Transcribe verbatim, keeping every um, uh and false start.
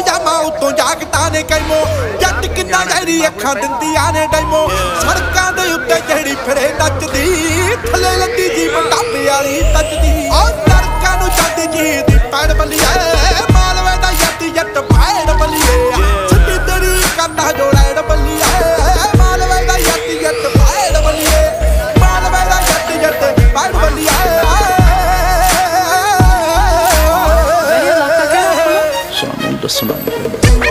पजामा उत्तों जाकता ने कैमो जट किन्ना गहरी अखां दिंदियां ने डैमो सड़कां दे उत्ते जेहड़ी फिरे नचदी थले लंदी जी मोटापे वाली तचदी ओ नरकां नूं जादी जी दी पैड़ बलिए मालवे दा जट जट पैड़ बलिए सिद्धी तेरी करना जो लैड़ बलिए मालवे दा जट जट पैड़ बलिए मालवे दा जट जट पैड़ बलिए ਸਾਨੂੰ ਦੱਸਣਾ ਨਹੀਂ ਪੈਂਦਾ।